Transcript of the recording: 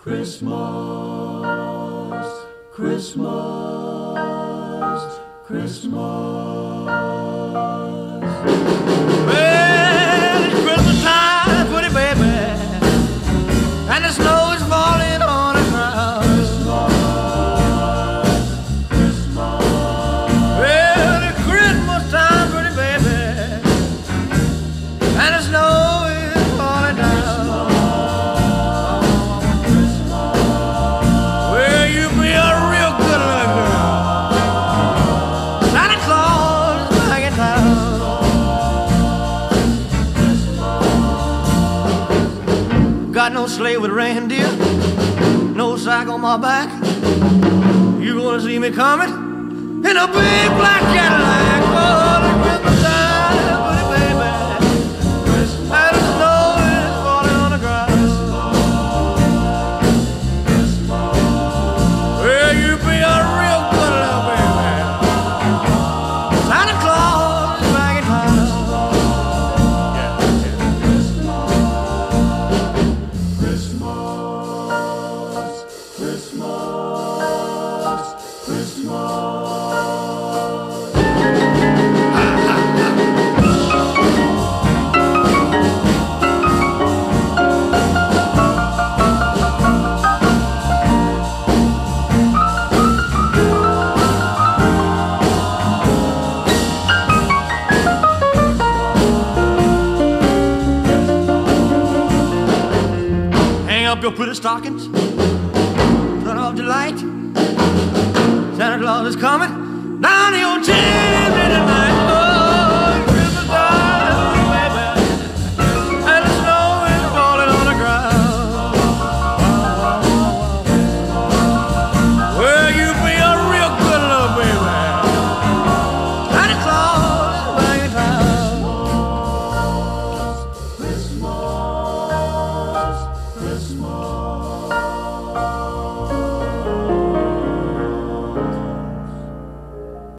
Christmas, Christmas, Christmas. Well, it's Christmas time, pretty baby, and the snow is falling on the ground. Christmas, Christmas. Well, it's Christmas time, pretty baby, and the snow is falling down. Got no sleigh with reindeer, no sack on my back. You gonna see me coming in a big black Cadillac. Oh, the Christmas time, pretty baby, and the snow is falling on the ground. Well, you be a real good little baby. Santa Claus is back in town. Up your pretty stockings, turn off the light. Santa Claus is coming down your chimney.